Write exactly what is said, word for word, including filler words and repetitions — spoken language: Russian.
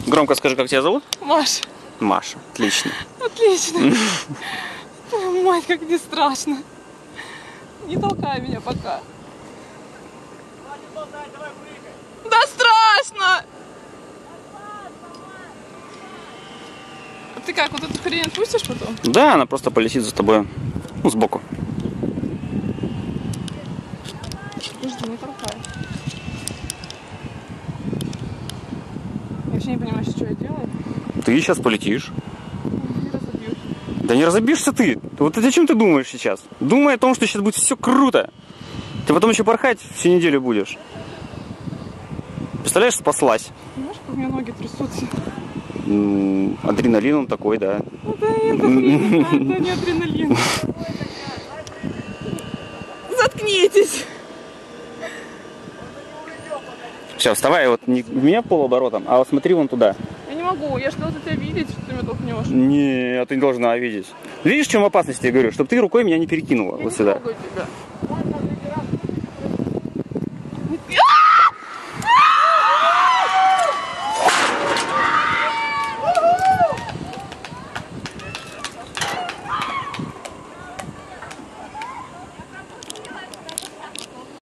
Громко скажи, как тебя зовут? Маша. Маша. Отлично. Отлично. Мать, как мне страшно. Не толкай меня пока. Да страшно! А ты как, вот эту хрень отпустишь потом? Да, она просто полетит за тобой. Ну, сбоку. Подожди, не толкай. Я вообще не понимаю, что я делаю. Ты сейчас полетишь. Не разобьюсь. Да не разобьешься ты. Вот о чем ты думаешь сейчас? Думай о том, что сейчас будет все круто. Ты потом еще порхать всю неделю будешь. Представляешь, спаслась. Понимаешь, как у меня ноги трясутся? М, Адреналин он такой, да. Ну да, это хрень, это не адреналин. Заткнитесь! Все, вставай, вот не в меня полуоборотом, а вот смотри вон туда. Я не могу, я же должна тебя видеть, что ты меня толкнешь. Не, ты не должна видеть. Видишь, в чем опасность, я говорю? Чтобы ты рукой меня не перекинула Я вот не сюда. трогаю тебя.